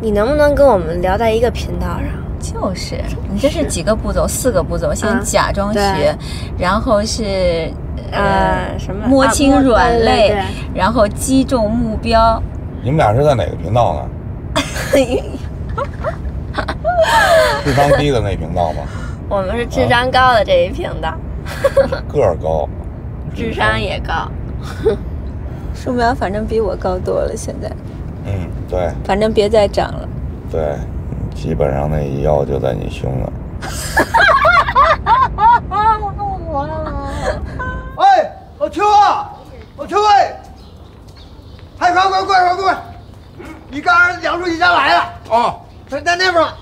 你能不能跟我们聊在一个频道上？ 就是，你这是几个步骤？4个步骤，先假装学，然后是什么摸清软肋， 对然后击中目标。 你们俩是在哪个频道呢？智商低的那频道吗？ 我们是智商高的这一频道， 个儿高， 智商也高。 树苗反正比我高多了，现在。 对。 反正别再长了。 对，基本上那一腰就在你胸那儿。 哎，老邱啊，老邱哎，快！你刚儿梁书记家来了哦，在那边呢。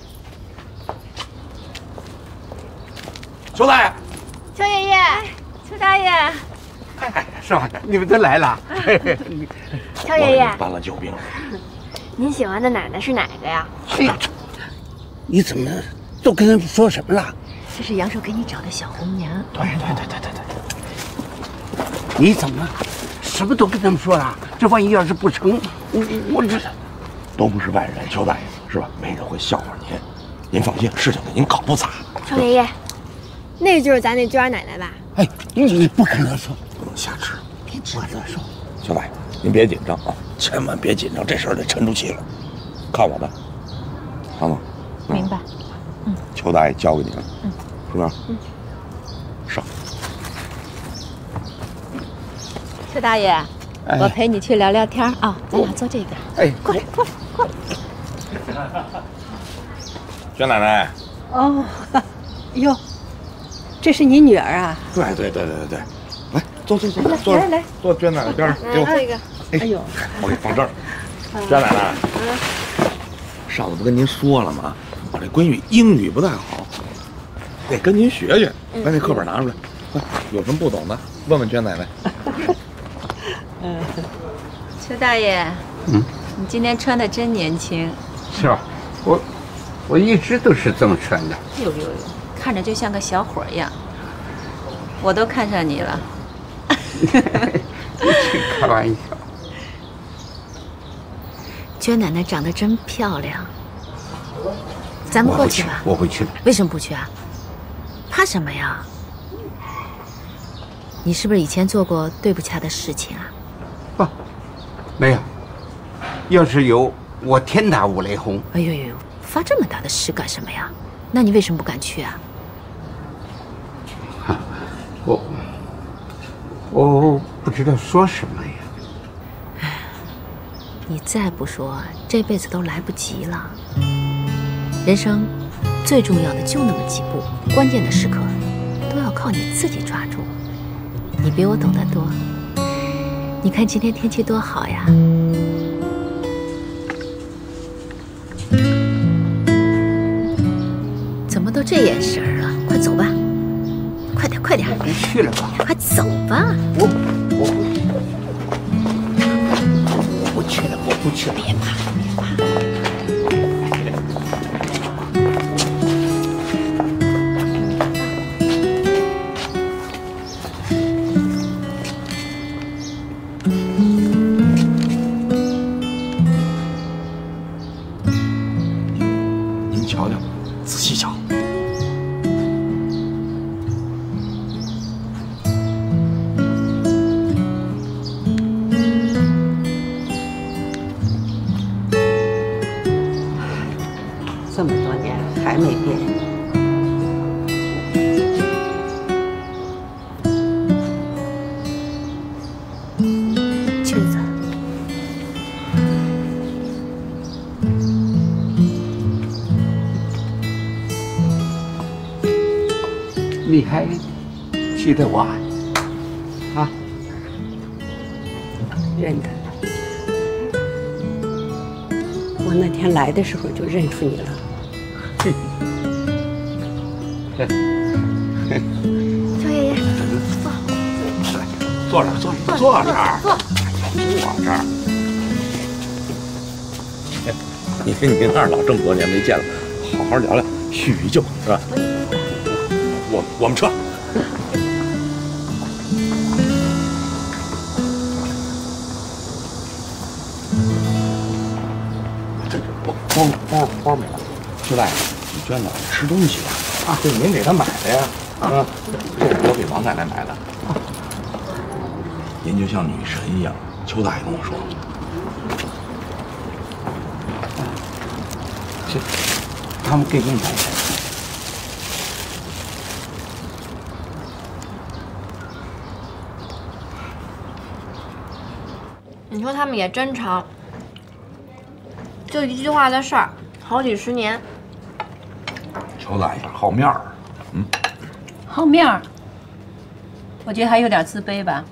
邱大爷， 邱爷爷，邱大爷， 哎，是吧？你们都来了。 邱爷爷， 搬了救兵。 您喜欢的奶奶是哪个呀？ 你怎么都跟他们说什么了？ 这是杨叔给你找的小红娘。 对。你怎么什么都跟他们说了？这万一要是不成，我这都不是外人，邱大爷是吧？没人会笑话您。您放心，事情给您搞不砸。 邱爷爷，那就是咱那娟奶奶吧？ 哎，你不跟他说， 不能瞎吃， 别跟他说。 小大爷，您别紧张啊，千万别紧张，这事儿得沉住气了。看我的，唐总。 明白。 邱大爷交给你了。是不是？上。 邱大爷，我陪你去聊聊天啊，咱俩坐这边。 哎， 过来。 娟奶奶。 哦，哟，这是你女儿啊？ 对，来，坐， 来， 坐娟奶奶边上，给我这个。 哎呦， 我给你放这儿。娟奶奶，上次不跟您说了吗？我这闺女英语不太好，得跟您学学。把那课本拿出来，快，有什么不懂的问问娟奶奶。 邱大爷，你今天穿的真年轻。 是吧？我一直都是这么穿的。 呦，看着就像个小伙一样，我都看上你了。 开玩笑。 娟奶奶长得真漂亮，咱们过去吧。 我不去。 为什么不去啊？怕什么呀？你是不是以前做过对不起她的事情啊？ 不，没有。要是有，我天打五雷轰。 哎呦，发这么大的誓干什么呀？那你为什么不敢去啊？ 我不知道说什么呀。 你再不说，这辈子都来不及了。人生最重要的就那么几步，关键的时刻都要靠你自己抓住。你比我懂得多。你看今天天气多好呀！怎么都这眼神啊？快走吧，快点！ 别去了吧， 快走吧！ 我不去了， 别怕。 您瞧瞧，仔细瞧。 这么多年还没变。 裙子， 你还记得我啊？ 认得。我那天来的时候就认出你了。 邱爷爷， 坐这儿。坐这儿。你跟你那儿老这么多年没见了，好好聊聊，叙叙旧，是吧？我们撤。 包没了。邱大爷，你娟奶奶吃东西呀？这您给她买的呀？啊，这是我给王奶奶买的。您就像女神一样，邱大爷跟我说。行，他们给你买钱。 你说他们也真长，就一句话的事儿，好几十年。 邱大爷好面儿， 好面儿，我觉得还有点自卑吧。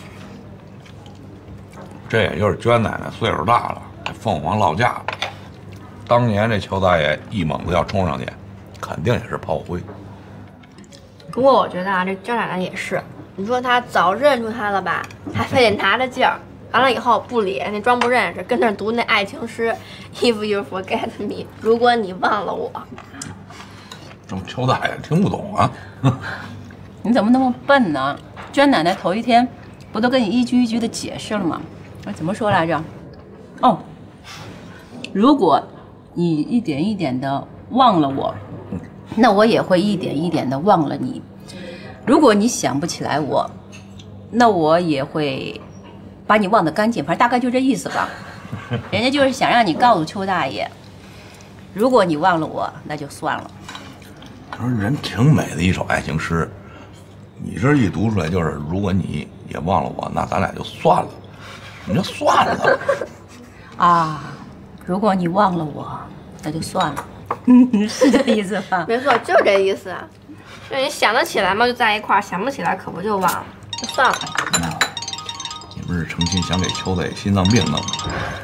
这也就是娟奶奶岁数大了，还凤凰落架了。当年这邱大爷一猛子要冲上去，肯定也是炮灰。 不过我觉得啊，这娟奶奶也是，你说她早认出他了吧，还非得拿着劲儿。完了以后不理，那装不认识，跟那儿读那爱情诗 ，If you forget me， 如果你忘了我。 这邱大爷听不懂啊！ 你怎么那么笨呢？娟奶奶头一天不都跟你一句一句的解释了吗？怎么说来着？哦，如果你一点一点的忘了我，那我也会一点一点的忘了你。如果你想不起来我，那我也会把你忘得干净，反正大概就这意思吧。人家就是想让你告诉邱大爷，如果你忘了我，那就算了。 说人挺美的一首爱情诗，你这一读出来就是，如果你也忘了我，那咱俩就算了。你就算了啊！如果你忘了我，那就算了。是这意思吧？ 没错，就是这意思啊。就你想得起来嘛，就在一块儿；想不起来，可不就忘了，就算了。 你们是诚心想给邱大爷心脏病弄的？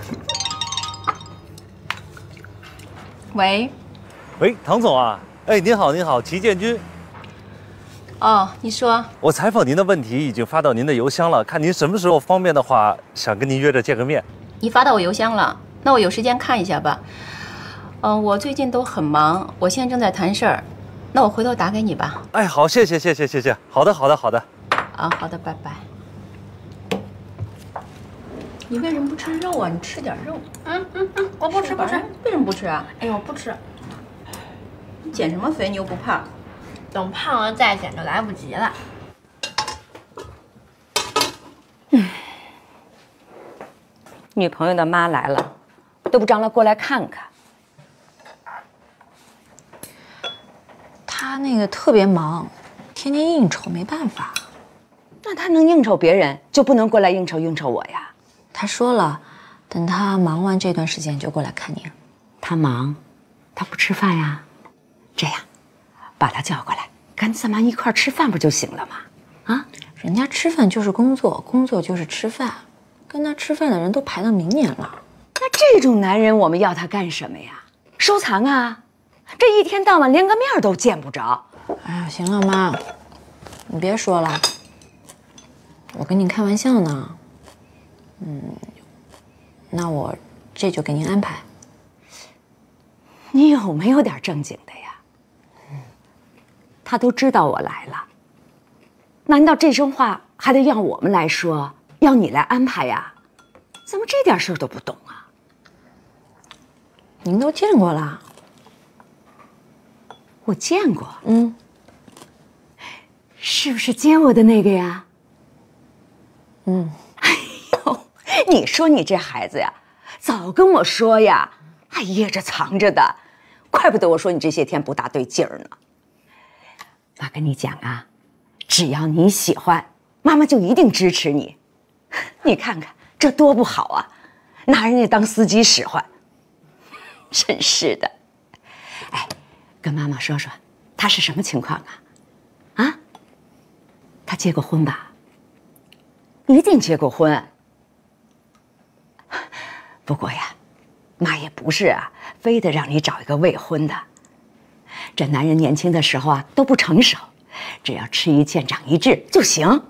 喂， 喂，唐总啊，哎，您好，您好，齐建军。 哦，你说。 我采访您的问题已经发到您的邮箱了，看您什么时候方便的话，想跟您约着见个面。 你发到我邮箱了，那我有时间看一下吧。我最近都很忙，我现在正在谈事儿，那我回头打给你吧。 哎，好，谢谢。好的。 啊，好的，拜拜。你为什么不吃肉啊？你吃点肉。我不吃。为什么不吃啊？ 哎呦，我不吃。 你减什么肥？你又不胖。 等胖了再减就来不及了。 女朋友的妈来了，都不张罗过来看看。 他那个特别忙，天天应酬，没办法。 那他能应酬别人，就不能过来应酬我呀？ 他说了，等他忙完这段时间就过来看您。 他忙，他不吃饭呀？这样，把他叫过来，跟咱们一块吃饭不就行了吗？啊， 人家吃饭就是工作，工作就是吃饭，跟他吃饭的人都排到明年了。 那这种男人，我们要他干什么呀？收藏啊！这一天到晚连个面都见不着。 哎呀，行了妈，你别说了，我跟你开玩笑呢。那我这就给您安排。 你有没有点正经的呀？他都知道我来了，难道这声话还得要我们来说，要你来安排呀？怎么这点事儿都不懂啊？ 您都见过了。 我见过。是不是接我的那个呀？哎呦，你说你这孩子呀，早跟我说呀，还掖着藏着的，怪不得我说你这些天不大对劲儿呢。妈跟你讲啊，只要你喜欢，妈妈就一定支持你。你看看这多不好啊，拿人家当司机使唤，真是的。哎，跟妈妈说说，他是什么情况啊？啊？他结过婚吧？一定结过婚。不过呀，妈也不是啊，非得让你找一个未婚的。这男人年轻的时候啊都不成熟，只要吃一堑长一智就行。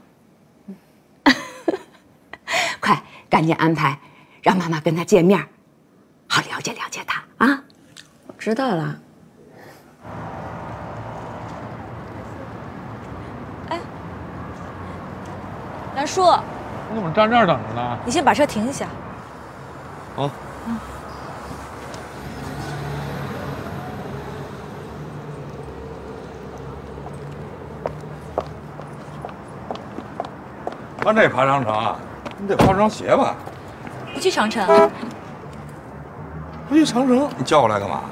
快，赶紧安排，让妈妈跟他见面，好了解了解他啊。 我知道了。 哎，南叔， 你怎么站这儿等着呢？ 你先把车停一下。 好。 往这爬长城啊？你得换双鞋吧？ 不去长城。 不去长城，你叫我来干嘛？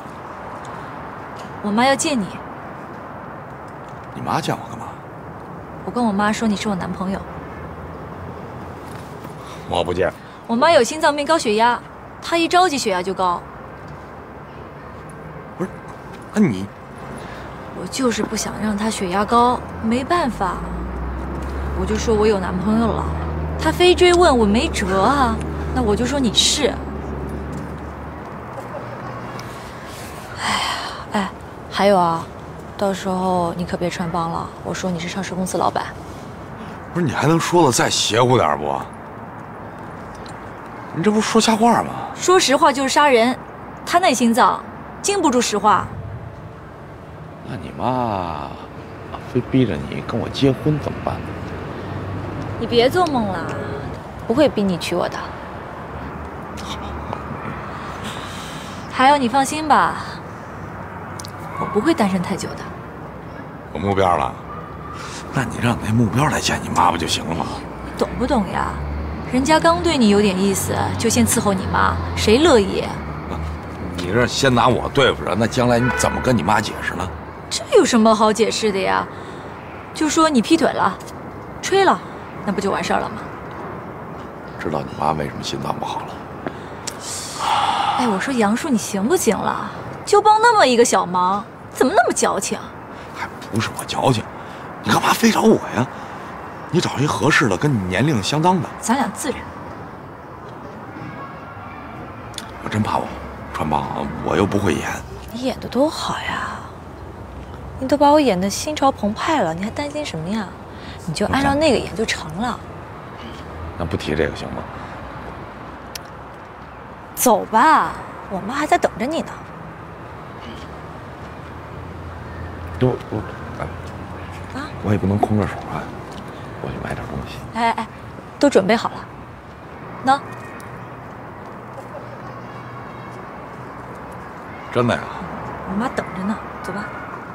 我妈要见你。 你妈见我干嘛？ 我跟我妈说你是我男朋友。 我不见。 我妈有心脏病、高血压，她一着急血压就高。 不是，那你…… 我就是不想让她血压高，没办法，我就说我有男朋友了，她非追问，我没辙啊。那我就说你是。哎，还有啊，到时候你可别穿帮了。我说你是上市公司老板。 不是，你还能说的再邪乎点不？你这不是说瞎话吗？ 说实话就是杀人，他那心脏经不住实话。 那你妈非逼着你跟我结婚怎么办呢？ 你别做梦了，不会逼你娶我的。还有，你放心吧，我不会单身太久的。 有目标了？那你让你那目标来见你妈不就行了吗？ 你懂不懂呀？人家刚对你有点意思，就先伺候你妈，谁乐意？ 你这先拿我对付着，那将来你怎么跟你妈解释呢？ 这有什么好解释的呀？就说你劈腿了，吹了，那不就完事儿了吗？ 知道你妈为什么心脏不好了？ 哎，我说杨树，你行不行了？就帮那么一个小忙，怎么那么矫情？ 还不是我矫情，你干嘛非找我呀？你找一合适的，跟你年龄相当的， 咱俩自然。 我真怕我穿帮，我又不会演。 你演的多好呀！你都把我演的心潮澎湃了，你还担心什么呀？你就按照那个演就成了。 那不提这个行吗？ 走吧，我妈还在等着你呢。 我也不能空着手啊，我去买点东西。 哎，都准备好了，喏。 真的呀？ 我妈等着呢，走吧。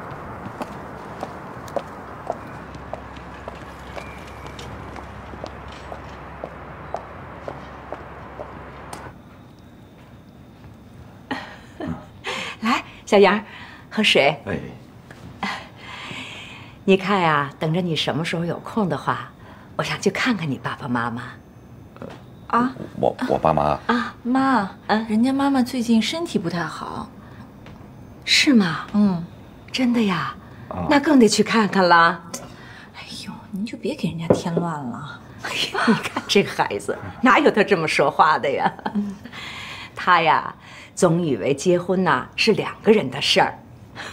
来，小杨，喝水。 哎。 你看呀，等着你什么时候有空的话，我想去看看你爸爸妈妈。 啊？ 我爸妈啊，妈，人家妈妈最近身体不太好。 是吗？真的呀？那更得去看看了。 哎呦，您就别给人家添乱了。 哎呀，你看这个孩子，哪有他这么说话的呀？他呀，总以为结婚呐是2个人的事儿。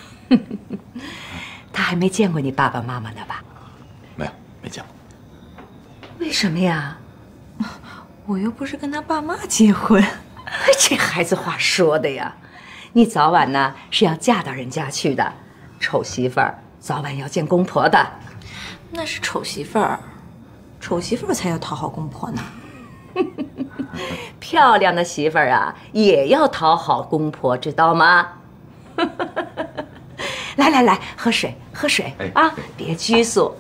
他还没见过你爸爸妈妈呢吧？ 没见过。 为什么呀？ 我又不是跟他爸妈结婚。 这孩子话说的呀！你早晚呢是要嫁到人家去的，丑媳妇儿早晚要见公婆的。 那是丑媳妇儿，丑媳妇儿才要讨好公婆呢。 漂亮的媳妇儿啊，也要讨好公婆，知道吗？来，喝水啊！别拘束。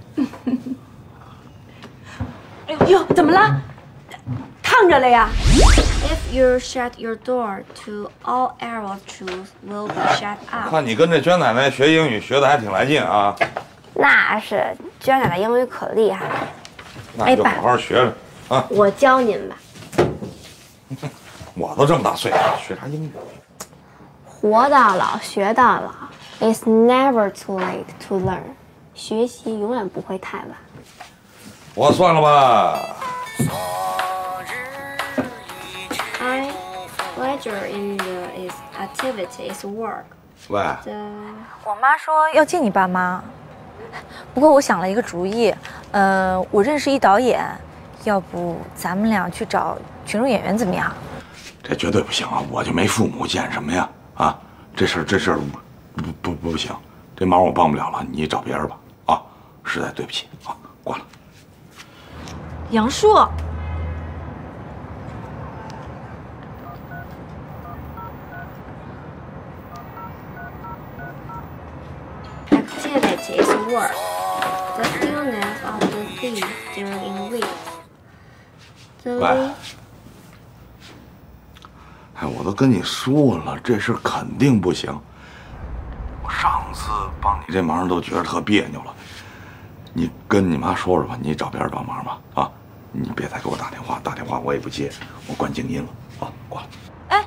哎呦，怎么了？烫着了呀 If you shut your door to all arrow truth will be shut up。 看你跟这娟奶奶学英语学的还挺来劲啊。 那是娟奶奶英语可厉害了。 那你就好好学着啊。 我教您吧。 我都这么大岁数了，学啥英语？ 活到老，学到老。It's never too late to learn。学习永远不会太晚。 我算了吧。 I pleasure in the activity is work。 喂。 我妈说要见你爸妈，不过我想了一个主意，我认识一导演，要不咱们俩去找群众演员怎么样？ 这绝对不行啊！我就没父母，见什么呀？啊，这事儿不行，这忙我帮不了了，你找别人吧。啊，实在对不起啊，挂了。 杨树。 Activity is work. The stillness of the Please during week. 喂，哎，我都跟你说了，这事肯定不行。我上次帮你这忙都觉得特别扭了，你跟你妈说说吧，你找别人帮忙吧，啊，你别再给我打电话，打电话我也不接，我关静音了，啊，挂了。 哎，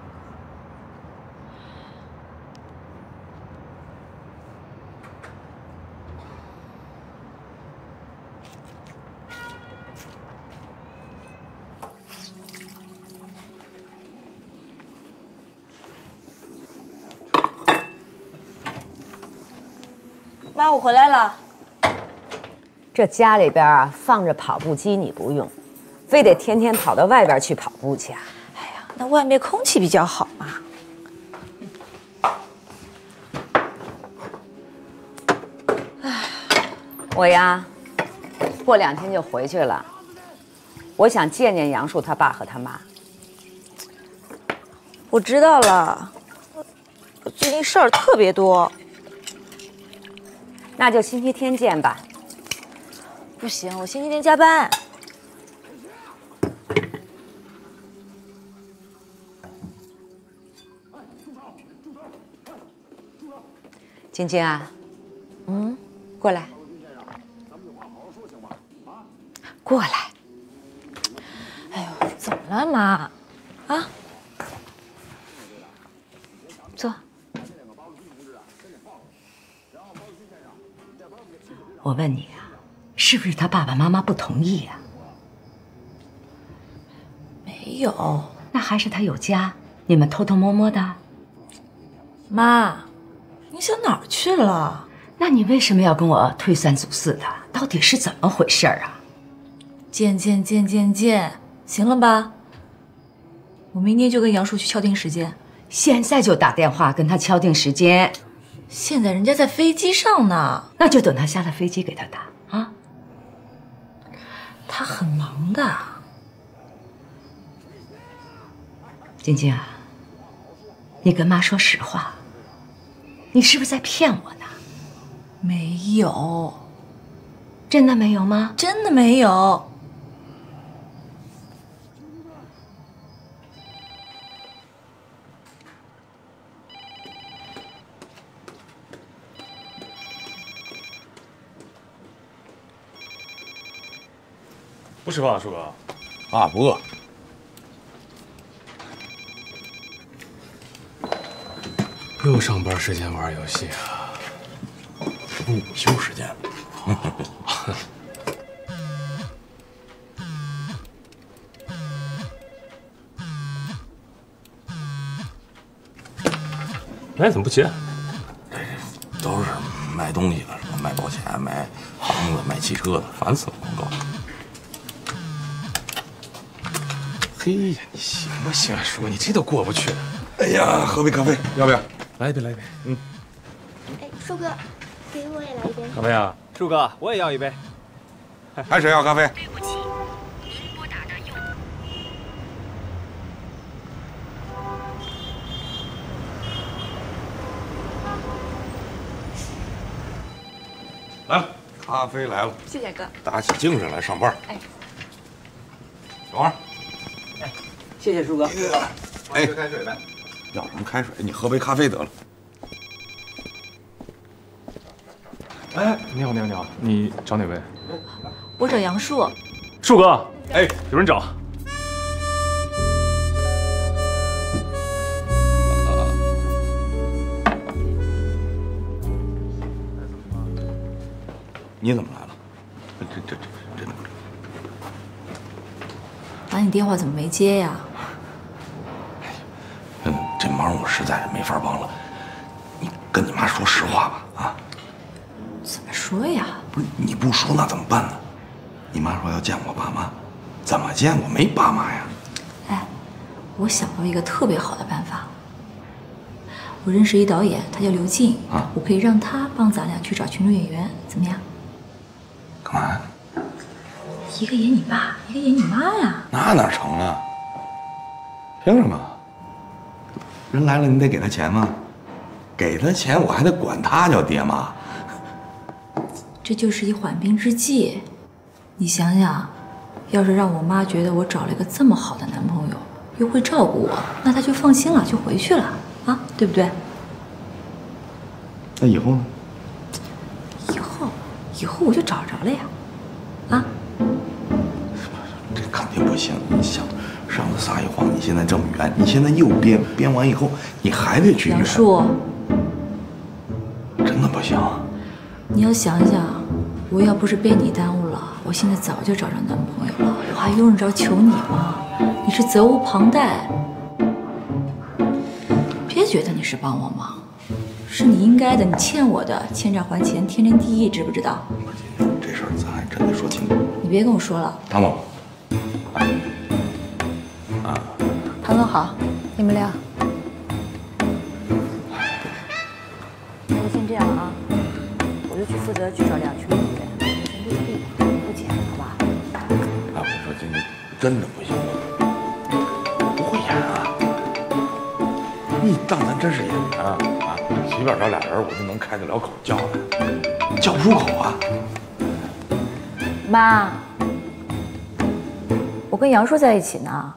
妈，我回来了。 这家里边啊放着跑步机，你不用，非得天天跑到外边去跑步去啊？ 哎呀，那外面空气比较好嘛。 我呀，过2天就回去了。我想见见杨树他爸和他妈。 我知道了，我最近事儿特别多。 那就星期天见吧。 不行，我星期天加班。 晶晶啊，过来，过来。 哎呦，怎么了，妈？啊？ 坐。我问你啊，是不是他爸爸妈妈不同意啊？ 没有。 那还是他有家，你们偷偷摸摸的？ 妈，你想哪儿去了？ 那你为什么要跟我推三阻四的？到底是怎么回事啊？ 见，行了吧？我明天就跟杨树去敲定时间。 现在就打电话跟他敲定时间。 现在人家在飞机上呢， 那就等他下了飞机给他打啊。 他很忙的。 晶晶啊，你跟妈说实话，你是不是在骗我呢？ 没有。 真的没有吗？ 真的没有。 不吃饭啊，树哥？ 啊，不饿。 又上班时间玩游戏啊？ 这不午休时间吗？ 哎，怎么不接？ 都是卖东西的，什么卖保险、卖房子、卖汽车的，烦死了，广告。 嘿呀，你行不行啊，叔？你这都过不去。 哎呀，喝杯咖啡，要不要？ 来一杯，来一杯。 哎，树哥，给我也来一杯。 咖啡啊， 树哥，我也要一杯。 还谁要咖啡？ 对不起，您拨打的用户。 来了，咖啡来了。 谢谢哥。 打起精神来上班。 哎， 小花。 谢谢树哥。 哎，开水呗。要什么开水？你喝杯咖啡得了。 哎，你好，你找哪位？ 我找杨树。 树哥，哎，有人找。 你怎么来了？这， 妈，你电话怎么没接呀？ 这忙我实在是没法帮了。你跟你妈说实话吧，啊？ 怎么说呀？ 不是你不说那怎么办呢？你妈说要见我爸妈，怎么见？我没爸妈呀。 哎，我想到一个特别好的办法。我认识一导演，他叫刘静啊，我可以让他帮咱俩去找群众演员，怎么样？ 干嘛呀？ 一个演你爸，一个演你妈呀。 那哪成啊？凭什么？人来了，你得给他钱吗？给他钱，我还得管他叫爹妈。 这就是一缓兵之计。 你想想，要是让我妈觉得我找了一个这么好的男朋友，又会照顾我，那她就放心了，就回去了啊，对不对？ 那以后呢？ 以后我就找着了呀，啊？ 这肯定不行！你想，上次撒一谎，你现在这么圆，你现在又编完以后，你还得去圆。 杨树， 真的不行。 你要想想，我要不是被你耽误了，我现在早就找着男朋友了，我还用得着求你吗？你是责无旁贷，别觉得你是帮我忙。是你应该的，你欠我的，欠债还钱，天经地义，知不知道？ 这事儿咱还真得说清楚。 你别跟我说了。 唐总， 唐总好，你们聊。那就先这样啊，我就去负责去找两群演员，全都地付钱，好吧？ 我说今天真的不行，我不会演啊！你当咱真是演员啊？随便找俩人，我就能开得了口叫的，叫不出口啊！ 妈，我跟杨叔在一起呢，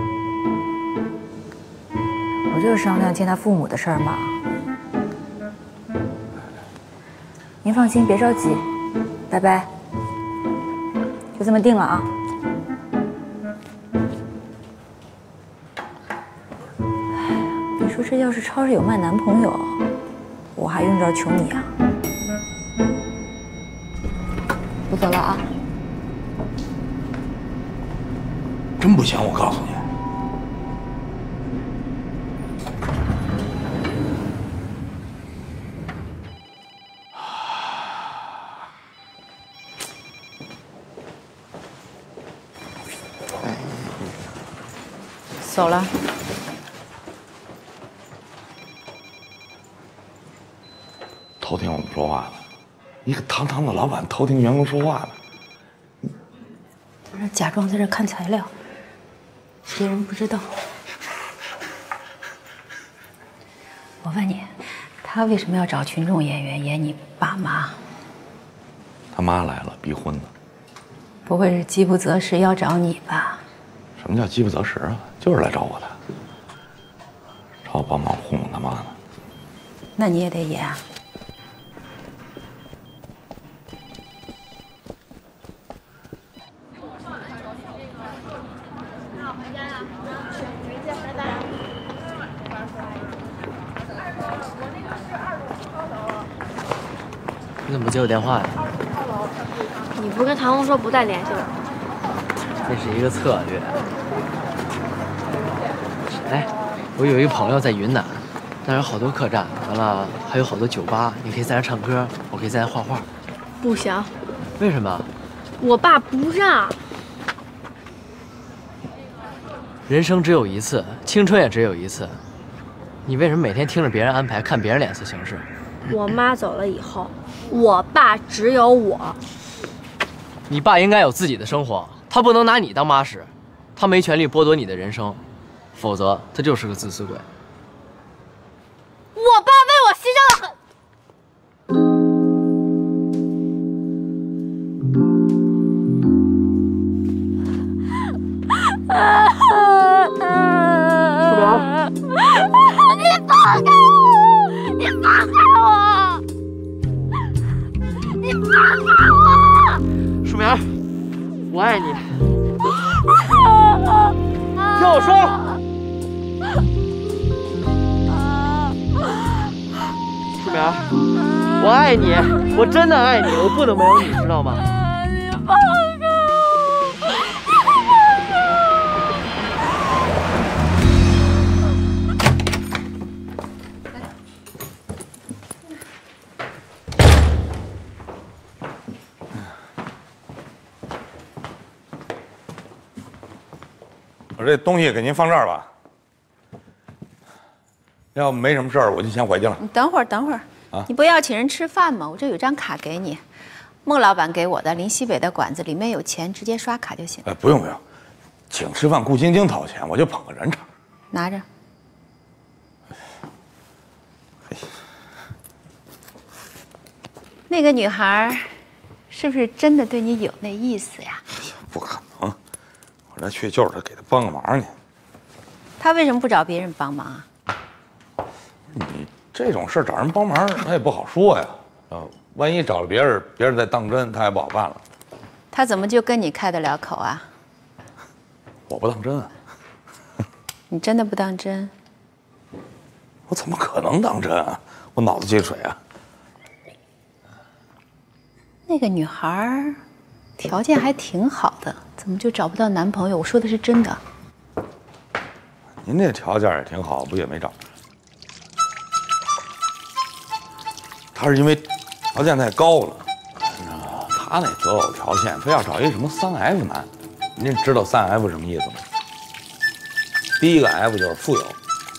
我就是商量见他父母的事儿嘛。您放心，别着急，拜拜，就这么定了啊。你说这要是超市有卖男朋友，我还用着求你啊？我走了啊。 真不行，我告诉你。 走了。 偷听我们说话呢？一个堂堂的老板偷听员工说话呢？ 我这假装在这看材料，别人不知道。我问你，他为什么要找群众演员演你爸妈？ 他妈来了，逼婚呢。 不会是饥不择食要找你吧？ 什么叫饥不择食啊？就是来找我的，找我帮忙糊弄他妈呢。 那你也得演啊。 你怎么不接我电话呀？ 你不是跟唐红说不再联系了？ 这是一个策略。哎，我有一个朋友在云南，那儿有好多客栈，完了还有好多酒吧，你可以在那儿唱歌，我可以在那儿画画。 不行。 为什么？ 我爸不让。 人生只有一次，青春也只有一次，你为什么每天听着别人安排，看别人脸色行事？ 我妈走了以后，我爸只有我。 你爸应该有自己的生活，他不能拿你当妈使，他没权利剥夺你的人生，否则他就是个自私鬼。 我爸为我牺牲了很。你放开我！你放开我！你放开我！ 树苗，我爱你。听我说。树苗，我爱你，我真的爱你，我不能没有你，知道吗？ 你放开我！ 我这东西给您放这儿吧。要没什么事儿，我就先回去了。 你等会儿，等会儿，你不要请人吃饭吗？我这有张卡给你，孟老板给我的，临西北的馆子，里面有钱，直接刷卡就行。 不用不用，请吃饭顾晶晶掏钱，我就捧个人场。 拿着。那个女孩是不是真的对你有那意思呀？ 不可能，我这去就是给他帮个忙去。 他为什么不找别人帮忙啊？ 你这种事找人帮忙，那也不好说呀。万一找了别人，别人再当真，他也不好办了。 他怎么就跟你开得了口啊？ 我不当真啊。 你真的不当真？ 我怎么可能当真啊？我脑子进水啊！ 那个女孩条件还挺好的，怎么就找不到男朋友？我说的是真的。 您这条件也挺好，不也没找？他是因为条件太高了，他那择偶条件非要找一什么3F 男。您知道3F 什么意思吗？第一个 F 就是富有，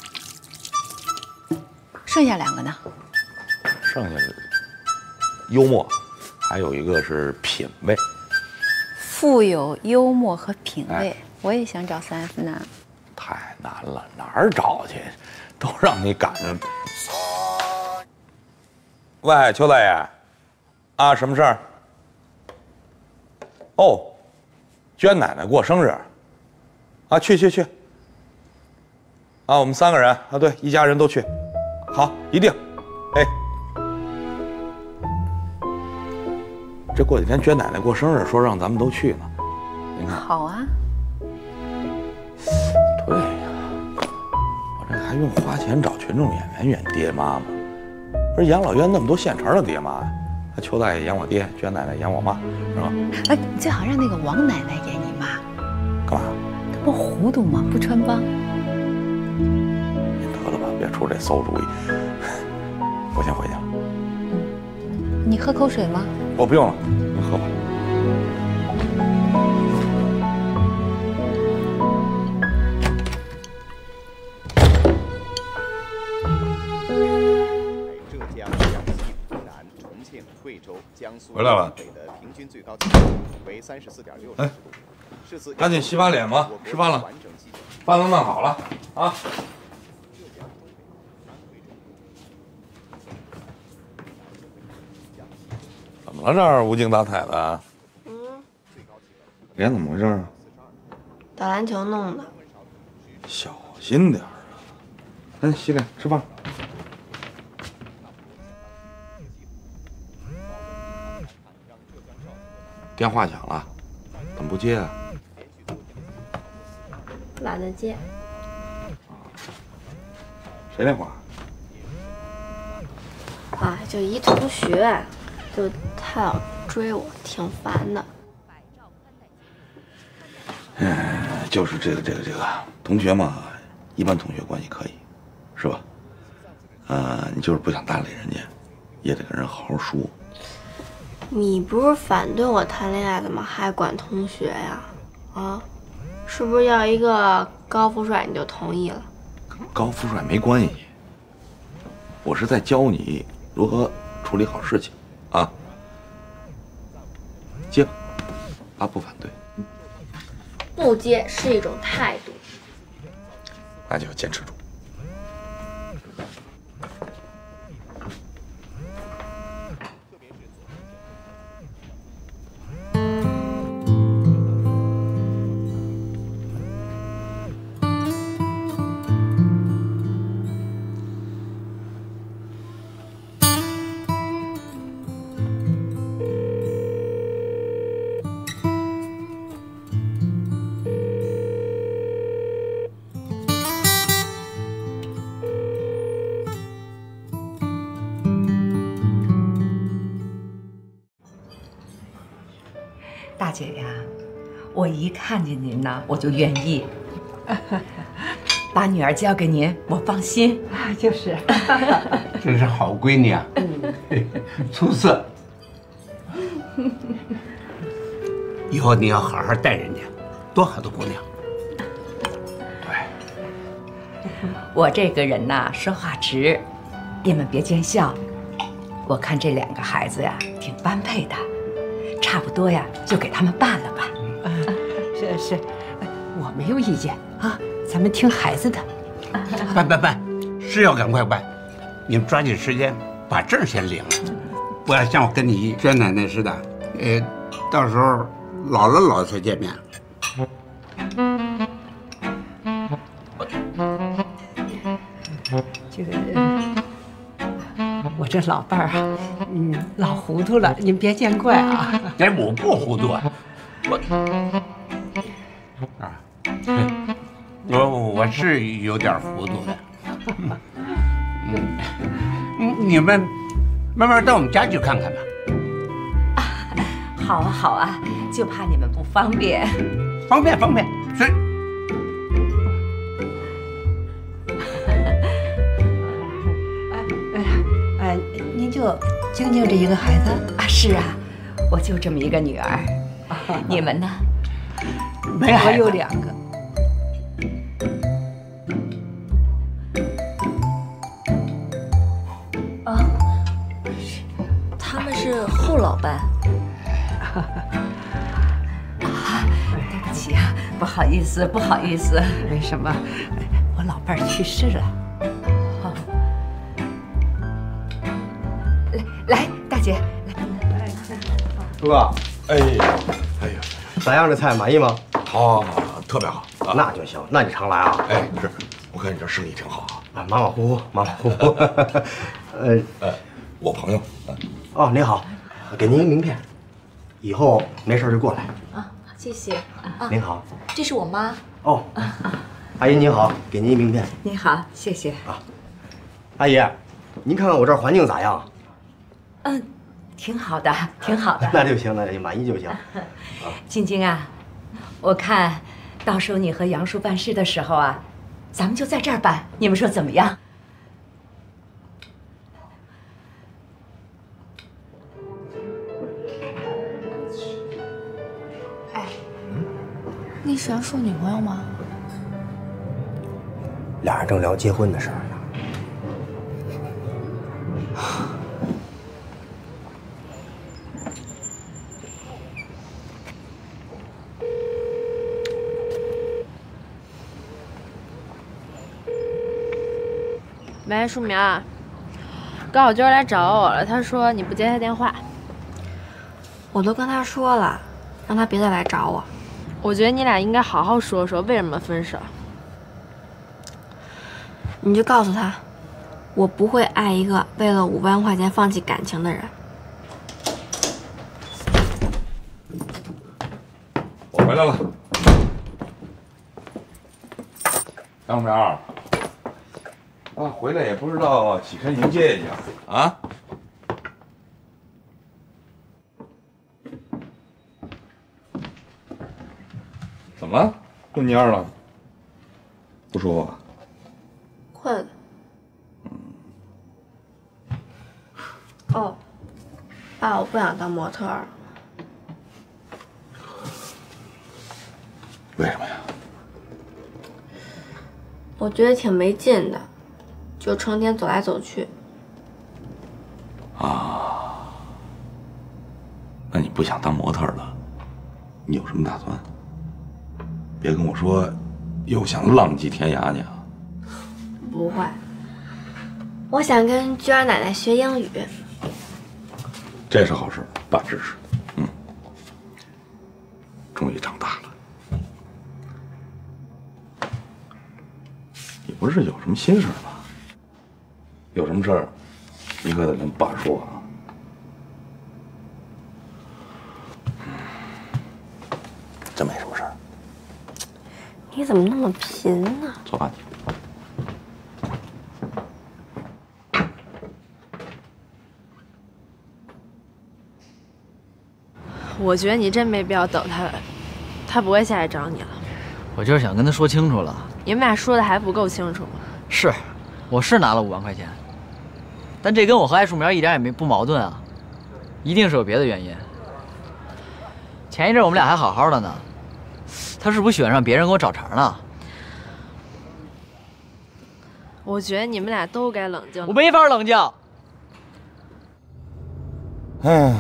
剩下2个呢？ 剩下的幽默，还有一个是品味。 富有、幽默和品味，我也想找3F 男。 太难了，哪儿找去？都让你赶上。喂，邱大爷，啊，什么事儿？哦，娟奶奶过生日。啊，去。啊，我们3个人啊，对，一家人都去。好，一定。哎，这过几天娟奶奶过生日，说让咱们都去呢。您看。 好啊。 对呀，我这还用花钱找群众演员演爹妈吗？不是养老院那么多现成的爹妈呀，邱大爷演我爹，娟奶奶演我妈，是吧？ 哎，你最好让那个王奶奶演你妈。 干嘛？ 她不糊涂吗？不穿帮。 得了吧，别出这馊主意。我先回去了。 你喝口水吗？ 我不用了，你喝吧。回来了。哎，赶紧洗把脸吧，吃饭了，饭都弄好了啊。怎么了？这儿无精打采的？脸怎么回事啊？ 打篮球弄的。 小心点啊！赶紧洗脸，吃饭。电话响了，怎么不接啊？ 懒得接。 谁电话？ 啊，就一同学，就他老追我，挺烦的。 就是这个同学嘛，一般同学关系可以，是吧？你就是不想搭理人家，也得跟人好好说。 你不是反对我谈恋爱的吗？还管同学呀？啊，是不是要一个高富帅你就同意了？ 跟高富帅没关系，我是在教你如何处理好事情啊。接吧，爸不反对。 不接是一种态度， 那就坚持住。 大姐呀，我一看见您呢，我就愿意。把女儿交给您，我放心。就是， 真是好闺女啊，出色。以后你要好好待人家，多好的姑娘。 对，我这个人呐，说话直，你们别见笑。我看这2个孩子呀，挺般配的。差不多呀，就给他们办了吧。是，我没有意见啊，咱们听孩子的。 办，是要赶快办。你们抓紧时间把证先领了，不要像我跟你娟奶奶似的， 到时候老了老才见面。 这个，我这老伴儿啊，老糊涂了，您别见怪啊。 哎，我不糊涂啊，我是有点糊涂的。你们慢慢到我们家去看看吧。 好啊好啊，就怕你们不方便。 方便，所以。 您就静静这一个孩子啊？是啊，我就这么一个女儿。你们呢？ 没孩子。 我有2个。 啊，他们是后老伴。 对不起啊，不好意思。 没什么，我老伴儿去世了。 来，大姐，来。 朱哥， 哎呀， 咋样？这菜满意吗？ 好，特别好。 那就行，那你常来啊。 哎，是，我看你这生意挺好啊。马马虎虎。 我朋友。 哦，您好，给您一名片，以后没事就过来。 啊，谢谢。啊， 您好， 这是我妈。 哦，阿姨您好，给您一名片。 您好，谢谢。 啊，阿姨，您看看我这儿环境咋样？ 挺好的。 那就行，那就满意就行。 晶晶啊，我看到时候你和杨叔办事的时候啊，咱们就在这儿办，你们说怎么样？ 哎，那是杨叔女朋友吗？ 俩人正聊结婚的事儿呢。 喂，树苗，高小军来找我了，他说你不接他电话。 我都跟他说了，让他别再来找我。 我觉得你俩应该好好说说为什么分手。 你就告诉他，我不会爱一个为了5万块钱放弃感情的人。 我回来了，杨树苗。回来也不知道几天迎接一下啊！怎么了？又蔫了？不舒服？ 困。哦，爸，我不想当模特儿。 为什么呀？ 我觉得挺没劲的，就成天走来走去。 啊，那你不想当模特了？你有什么打算？别跟我说又想浪迹天涯去啊！ 不会，我想跟娟儿奶奶学英语。 这是好事，爸支持。终于长大了。你不是有什么心事吗？有什么事儿，你可得跟爸说啊。真没什么事儿。 你怎么那么贫呢？ 坐吧。 我觉得你真没必要等他了，他不会下来找你了。 我就是想跟他说清楚了。 你们俩说的还不够清楚吗？ 是，我是拿了5万块钱，但这跟我和艾树苗一点也不矛盾啊，一定是有别的原因。前一阵我们俩还好好的呢，他是不是喜欢上别人给我找茬呢？ 我觉得你们俩都该冷静。 我没法冷静。 唉。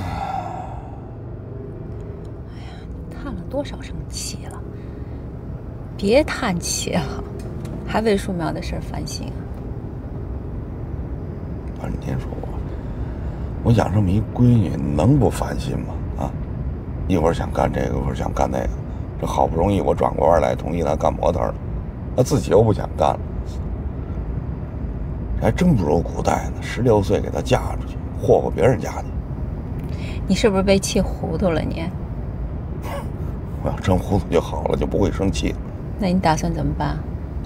叹了多少声气了？别叹气了，还为树苗的事烦心啊？ 不是你听说我养这么一闺女，能不烦心吗？啊？ 一会儿想干这个，一会儿想干那个。这好不容易我转过弯来同意他干模特了，他自己又不想干了。这还真不如古代呢，16岁给他嫁出去，霍霍别人家去。 你是不是被气糊涂了你？ 我要真糊涂就好了，就不会生气。 那你打算怎么办？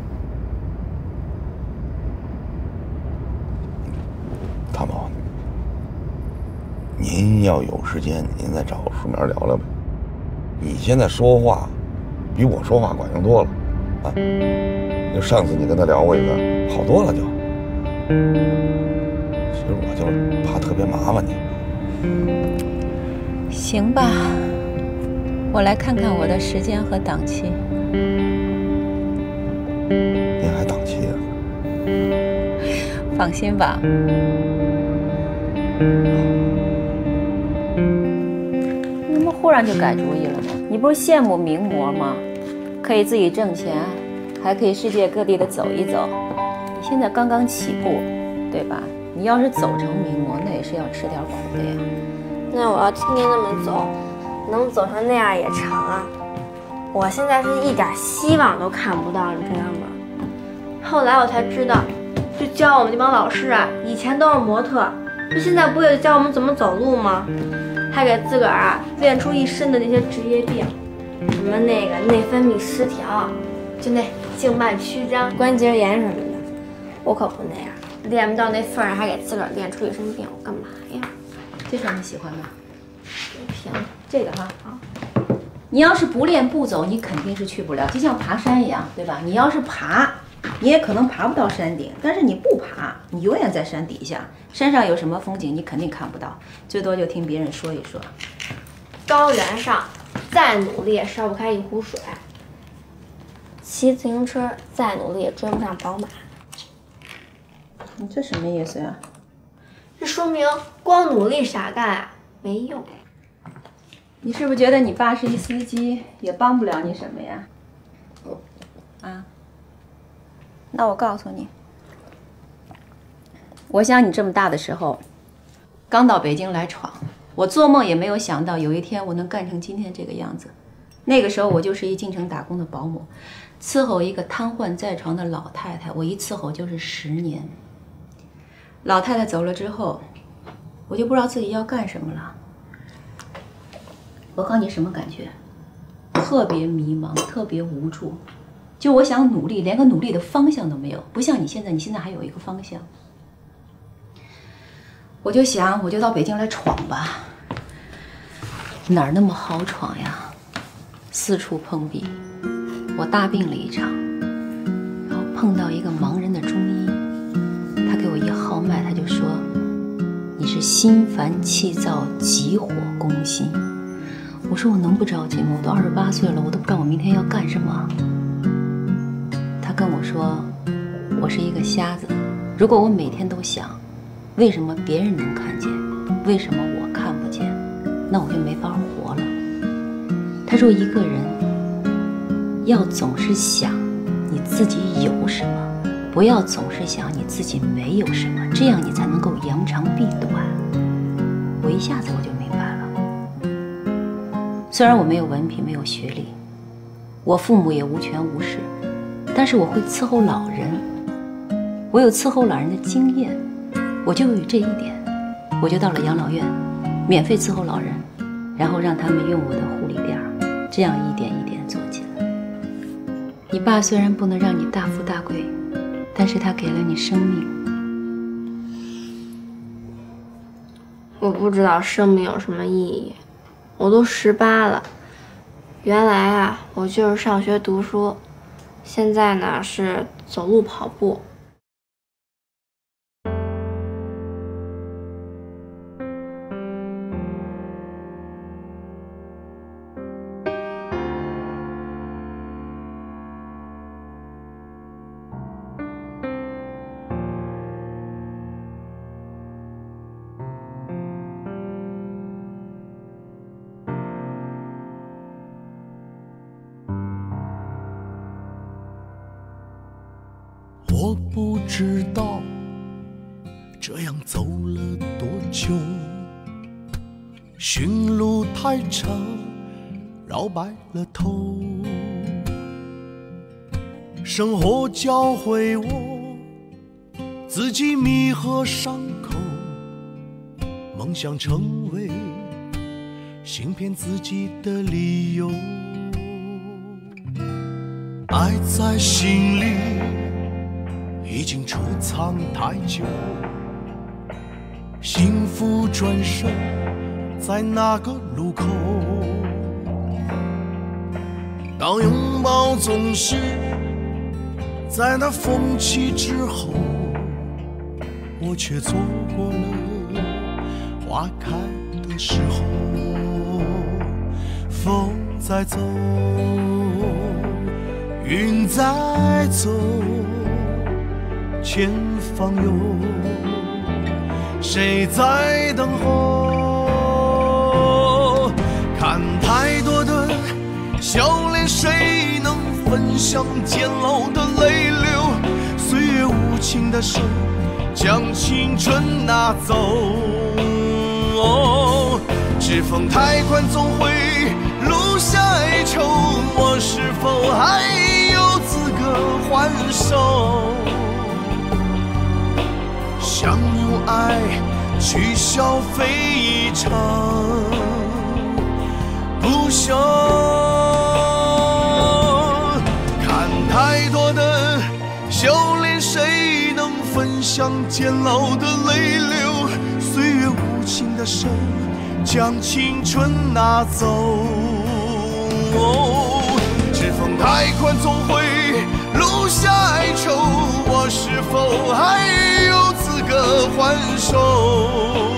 大宝，您要有时间，您再找树苗聊聊呗。你现在说话，比我说话管用多了，啊！就上次你跟他聊过一个，好多了就。其实我就怕特别麻烦你。 行吧，我来看看我的时间和档期。 您还档期啊？ 放心吧。你怎么忽然就改主意了呢？你不是羡慕名模吗？可以自己挣钱，还可以世界各地的走一走。你现在刚刚起步，对吧？你要是走成名模，那也是要吃点苦的呀。 那我要天天那么走，能走成那样也成啊！我现在是一点希望都看不到，你知道吗？后来我才知道，就教我们那帮老师啊，以前都是模特，就现在不也教我们怎么走路吗？还给自个儿啊练出一身的那些职业病，什么那个内分泌失调，就那静脉曲张、关节炎什么的。我可不那样，练不到那份儿，还给自个儿练出一身病，我干嘛呀？ 这双你喜欢吗？ 行， 这个哈啊。你要是不练不走，你肯定是去不了，就像爬山一样，对吧？你要是爬，你也可能爬不到山顶，但是你不爬，你永远在山底下。山上有什么风景，你肯定看不到，最多就听别人说一说。 高原上再努力也烧不开一壶水，骑自行车再努力也追不上宝马。 你这什么意思呀？ 这说明光努力傻干啊没用。 你是不是觉得你爸是一司机，也帮不了你什么呀？啊？那我告诉你，我想你这么大的时候，刚到北京来闯，我做梦也没有想到有一天我能干成今天这个样子。那个时候我就是一进城打工的保姆，伺候一个瘫痪在床的老太太，我一伺候就是10年。老太太走了之后，我就不知道自己要干什么了。我告诉你什么感觉？特别迷茫，特别无助。就我想努力，连个努力的方向都没有，不像你现在，你现在还有一个方向。我就想，我就到北京来闯吧。哪儿那么好闯呀？四处碰壁。我大病了一场，然后碰到一个盲人的中医，他给我一号脉，他就说你是心烦气躁，急火攻心。我说我能不着急吗？我都28岁了，我都不知道我明天要干什么。他跟我说，我是一个瞎子，如果我每天都想，为什么别人能看见，为什么我看不见，那我就没法活了。他说一个人要总是想你自己有什么，不要总是想你自己没有什么，这样你才能够扬长避短。我一下子我就明白了。虽然我没有文凭，没有学历，我父母也无权无势，但是我会伺候老人，我有伺候老人的经验，我就有这一点，我就到了养老院，免费伺候老人，然后让他们用我的护理垫，这样一点一点做起来。你爸虽然不能让你大富大贵，但是他给了你生命。 我不知道生命有什么意义，我都18了。原来啊，我就是上学读书，现在呢是走路跑步。 我不知道这样走了多久，驯鹿太长， 摇摆了头。生活教会我自己弥合伤口，梦想成为行骗自己的理由。爱在心里已经储藏太久，幸福转身在那个路口。当拥抱总是在那风起之后，我却错过了花开的时候。风在走，云在走，前方有谁在等候？看太多的笑脸，谁能分享煎熬的泪流？岁月无情的手将青春拿走。指缝太宽，总会留下哀愁。我是否还有资格还手？想用爱去消费一场不朽。看太多的笑脸，谁能分享煎熬的泪流？岁月无情的手将青春拿走。指缝太宽，总会留下哀愁。我是否还有资格还手？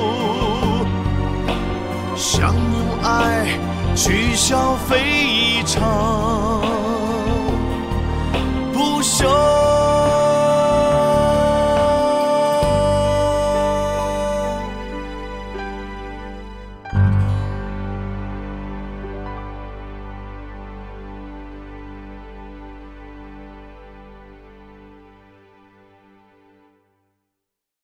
想用爱去消费一场不朽。